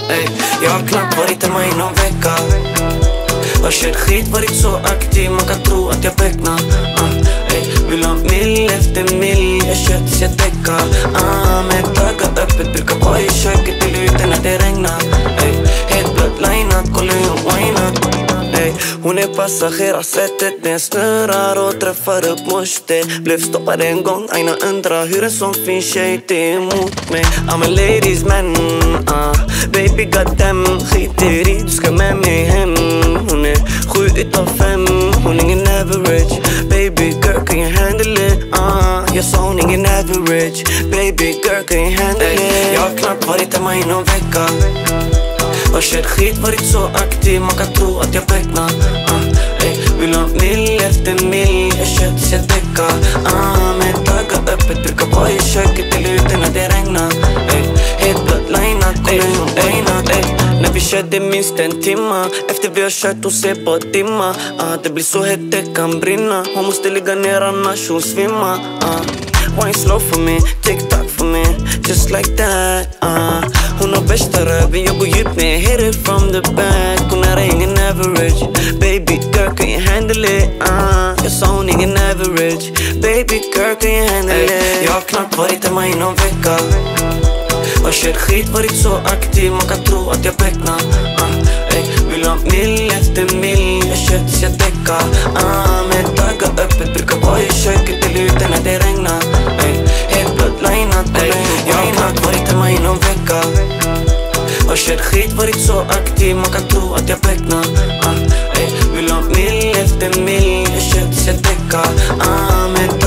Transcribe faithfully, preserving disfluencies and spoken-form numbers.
ey. Jag har knappt varit hemma i någon vecka. Har kört skit, varit så aktiv, man kan tro att jag becknar. uh, ey. Vill ha mill efter mill, jag kör tills jag däckar. uh, Med ögat öppet, brukar vara i köket till ute när det regnar. ey. Helt bloodlinat, kolla hur hon whinar. ey. Hon är passagerarsättet när jag snurrar och träffar upp måste. Blev stoppad en gång, aina undrar hur en sån fin tjej är emot mig. I'm a ladies man, uh. baby goddamn, skiter i, du ska med mig hem. Hon är sju utav fem, hon är ingen average. Baby girl, can you handle it? Uh, jag sa hon ingen average. Baby girl, can you handle it? Jag har knappt varit hemma i någon vecka. Har kört skit, varit så aktiv, man kan tro att jag becknar. uh, ey. Vill ha mill efter mill, jag kör tills jag däckar. uh, Med ögat öppet, brukar vara i köket till ute när det regnar. ey. Helt bloodlinat, kolla hur hon whinar, ey. När vi körde minst en timma, efter vi har kört och ser på dimma. uh, Det blir så hett det kan brinna, hon måste ligga ner annars hon svimma. uh. Wine slow for me, tick-tock for me, just like that. uh. Hon har bästa röven, jag går djupt ner, hit it from the back. Hon är ingen average, baby girl can you handle it? uh. Jag sa hon ingen average, baby girl can you handle it? Jag har knappt varit hemma i någon vecka. Har kört skit, varit så aktiv, man kan tro att jag becknar. uh, ey. Vill ha mill efter mill, jag kör tills jag däckar. uh, Med ögat öppet, brukar vara i köket till ute när det regnar. ey. Helt bloodlinat, ey. Jag har knappt varit hemma i någon vecka. Har kört skit, varit så aktiv, man kan tro att jag becknar. uh, ey. Vill ha mill efter mill, jag kör tills jag däckar. uh, Med